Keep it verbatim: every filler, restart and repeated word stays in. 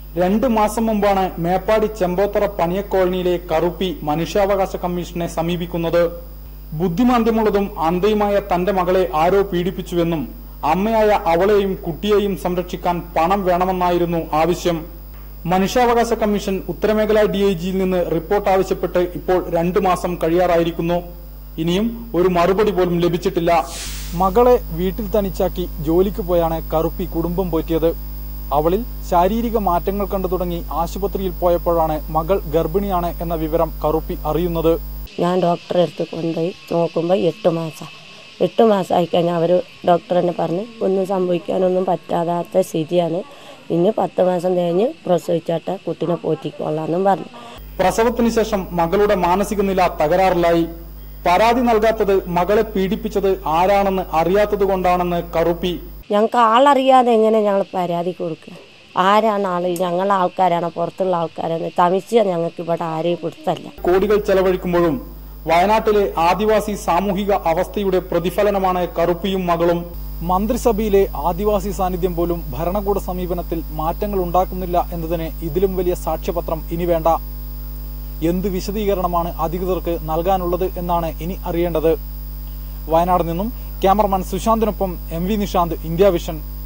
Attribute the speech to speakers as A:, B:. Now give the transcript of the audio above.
A: രണ്ട് മാസം മുമ്പാണ് മേപ്പാടി ചെമ്പോത്തറ പണിയ കോളനിയിലെ കറുപ്പി മനുഷ്യാവകാശ കമ്മീഷനെ സമീപിക്കുന്നത്. ബുദ്ധിമാന്ദ്യമുള്ളതും അന്ധയുമായ തന്റെ മകളെ ആരോ പീഡിപ്പിച്ചുവെന്നും അമ്മയായ അവളെയും കുട്ടിയെയും സംരക്ഷിക്കാൻ പണം വേണമെന്നായിരുന്നു ആവശ്യം. മനുഷ്യാവകാശ കമ്മീഷൻ ഉത്തരമേഖലാ ഡി ഐ ജിയിൽ നിന്ന് റിപ്പോർട്ട് ആവശ്യപ്പെട്ട് ഇപ്പോൾ രണ്ടു മാസം കഴിയാറായിരിക്കുന്നു. ഇനിയും ഒരു മറുപടി പോലും ലഭിച്ചിട്ടില്ല. മകളെ വീട്ടിൽ തനിച്ചാക്കി ജോലിക്ക് പോയാണ് കറുപ്പി കുടുംബം പോറ്റിയത്. അവളിൽ ശാരീരിക മാറ്റങ്ങൾ കണ്ടു തുടങ്ങി ആശുപത്രിയിൽ പോയപ്പോഴാണ് മകൾ ഗർഭിണിയാണ് എന്ന വിവരം കറുപ്പി അറിയുന്നത്.
B: ഞാൻ ഡോക്ടറെ അടുത്ത് കൊണ്ടുപോയി നോക്കുമ്പോൾ എട്ട് മാസം എട്ട് മാസമായി കഴിഞ്ഞാൽ അവർ ഡോക്ടർ തന്നെ പറഞ്ഞ് ഒന്നും സംഭവിക്കാനൊന്നും പറ്റാത്ത സ്ഥിതിയാണ്, ഇനി പത്ത് മാസം കഴിഞ്ഞ് പ്രസവിച്ചാട്ട കുട്ടിനെ പോറ്റിക്കൊള്ളാന്നും പറഞ്ഞു.
A: പ്രസവത്തിന് ശേഷം മകളുടെ മാനസിക നില തകരാറിലായി. പരാതി നൽകാത്തത് മകളെ പീഡിപ്പിച്ചത് ആരാണെന്ന് അറിയാത്തത് കൊണ്ടാണെന്ന് കറുപ്പി.
B: ഞങ്ങൾക്ക് ആളറിയാതെ എങ്ങനെ ഞങ്ങൾ പരാതി കൊടുക്കുക? ആരാണ് ആള്? ഞങ്ങളെ ആൾക്കാരാണ്, പുറത്തുള്ള ആൾക്കാരാണ്. തമിച്ച ഞങ്ങൾക്ക് ഇവിടെ ആരെയും പിടുത്തല്ല.
A: കോടികൾ ചെലവഴിക്കുമ്പോഴും വയനാട്ടിലെ ആദിവാസി സാമൂഹിക അവസ്ഥയുടെ പ്രതിഫലനമാണ് കറുപ്പിയും മകളും. മന്ത്രിസഭയിലെ ആദിവാസി സാന്നിധ്യം പോലും ഭരണകൂട സമീപനത്തിൽ മാറ്റങ്ങൾ ഉണ്ടാക്കുന്നില്ല എന്നതിന് ഇതിലും വലിയ സാക്ഷ്യപത്രം ഇനി വേണ്ട. എന്ത് വിശദീകരണമാണ് അധികൃതർക്ക് നൽകാനുള്ളത് എന്നാണ് ഇനി അറിയേണ്ടത്. വയനാട് നിന്നും ക്യാമറമാൻ സുശാന്തിനൊപ്പം M V Nishanth, India vision.